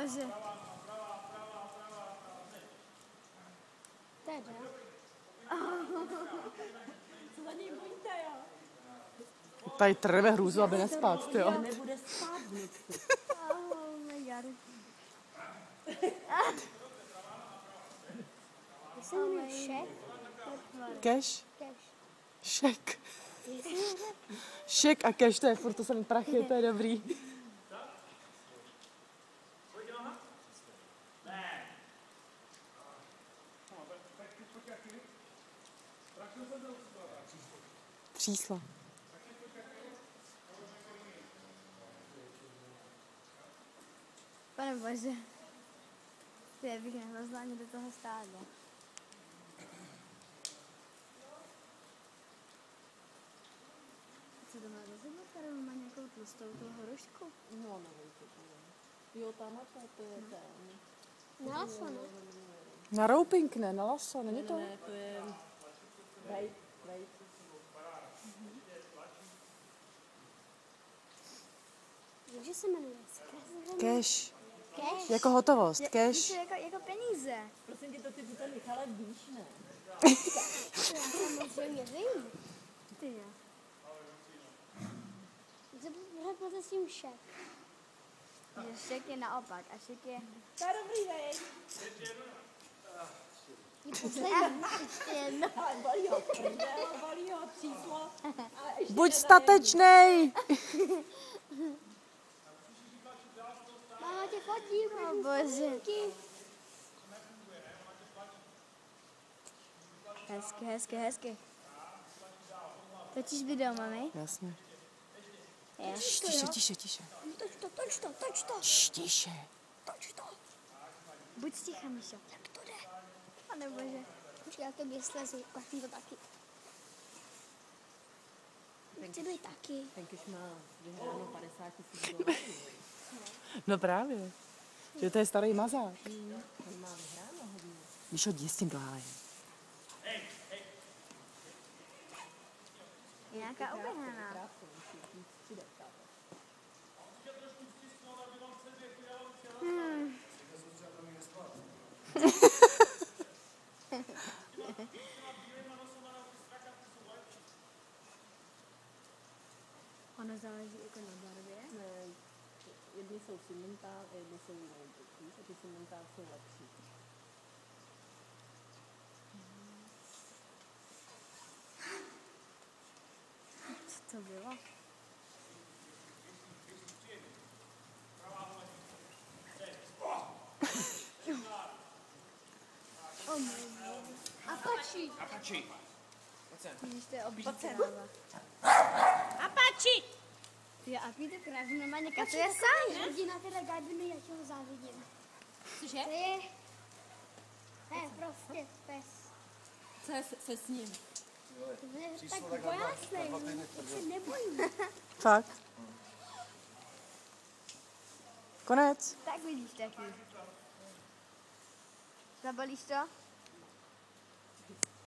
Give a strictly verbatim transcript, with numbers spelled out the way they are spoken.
bože. Teda. Co za něj bojíte, jo? Tady trve hrůzu, aby nespát, jo. Nebude spát v noci. Oh my god. Jak se jmenuje Šek? Keš? Keš. Šek. Šek a keš, to je furt to samý prachy, to je dobrý. Třísla. Pane bože. Ty bych nehlasla ani do toho stáda. Co to má za sebou, kterou má nějakou tlustou tu horošku? No, nevím, co to je. Jo, tam to, to je ten. Na laso, ne? Na rouping, ne, na laso, není to? Ne, ne, to je... Vejt, vejt. Jak se jmenuje? Cash. Cash? Jako hotovost, Je- cash. Jako, jako peníze. Prosím tě, to ty to Michale víš, ne? To já samozřejmě vím. Ty jo. Řekl s tím šek. Že šek je naopak a šek je... To je dobrý, vej. Je poslední. Ještě jedno. Ale bolí ho prdel, bolí ho číslo. Ale ještě Buď teda statečnej! Máma tě fotí, o bože. Hezky, hezky, hezky. Točíš video, mami? Jasně. Je. Tiše, tiše, tiše. Toč to, toč to, toč to. Šš, tiše. Toč to. Buď sticha, Míšo. Jak to jde? Pane bože. Počkej, já tobě slezu, platí to taky. Chci být taky. Ten když má vyhráno padesát tisíc dolarů. No právě. Že to je starý mazák. On má vyhráno hodně. Víš, jdi s tím do háje. Je nějaká uběhaná. Hmm. Ono záleží jako na barvě. Ne, jedny jsou cimentál a jedny jsou největší. A ty cimentál jsou lepší. Co to bylo? Oh my god. Apache. Apache. What's that? Vidíš, to je obří kráva. Apache! Ty a Peter krávu normálně katuje sám, ne? Hodí na tyhle gardiny, já čeho závidím. Cože? To je... Ne, prostě pes. Co je se, se s ním? To je tak bojásnej, tak se nebojím. Fakt. Konec. Tak vidíš taky. Zabalíš to?